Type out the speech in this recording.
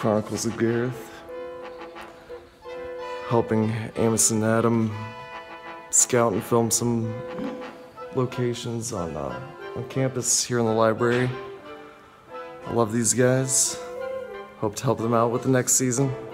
Chronicles of Gareth, helping Amos and Adam scout and film some locations on campus here in the library. I love these guys. Hope to help them out with the next season.